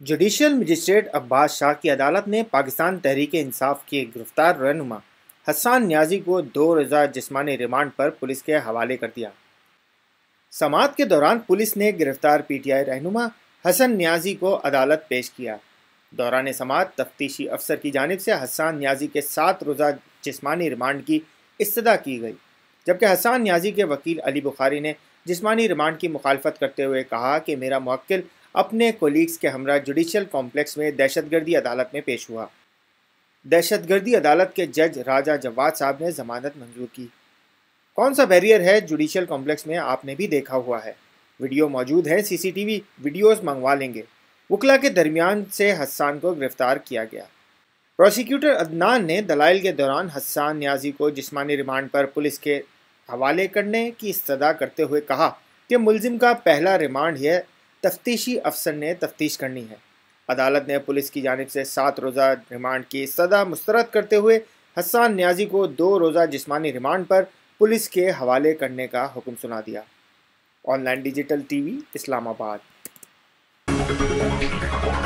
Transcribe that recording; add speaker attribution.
Speaker 1: Judicial magistrate Abbas Shah की अदालत ने पाकिस्तान तहरीक इंसाफ के गिरफ्तार रहनुमा हसन न्याजी को 2 रोज़ा जिस्मानी रिमांड पर पुलिस के हवाले कर दिया। समाअत के दौरान पुलिस ने गिरफ्तार पीटीआई रहनुमा हसन न्याजी को अदालत पेश किया। दौरान समाअत तफ्तीशी अफसर की जानिब से हसन न्याजी के 7 रोज़ा जिस्मानी रिमांड की इस्तदा की गई, जबकि हसन न्याजी के वकील अली बुखारी ने जिस्मानी रिमांड की मुखालफत करते हुए कहा कि मेरा मुवक्किल अपने कोलीग्स के हमरा जुडिशल कॉम्प्लेक्स में दहशतगर्दी अदालत में पेश हुआ। दहशतगर्दी अदालत के जज राजा जवाद साहब ने जमानत मंजूर की। कौन सा बैरियर है जुडिशल कॉम्प्लेक्स में, आपने भी देखा हुआ है। वीडियो मौजूद है, सीसीटीवी वीडियोस मंगवा लेंगे। वकला के दरमियान से हसन को गिरफ्तार किया गया। प्रोसिक्यूटर अदनान ने दलाइल के दौरान हसन न्याजी को जिस्मानी रिमांड पर पुलिस के हवाले करने की इस्तदा करते हुए कहा कि मुलजिम का पहला रिमांड है, तफ्तीशी अफसर ने तफ्तीश करनी है। अदालत ने पुलिस की जानिब से 7 रोज़ा रिमांड की इस्तदा मुस्तरद करते हुए हसन न्याजी को 2 रोज़ा जिस्मानी रिमांड पर पुलिस के हवाले करने का हुक्म सुना दिया। Online digital TV, Islamabad.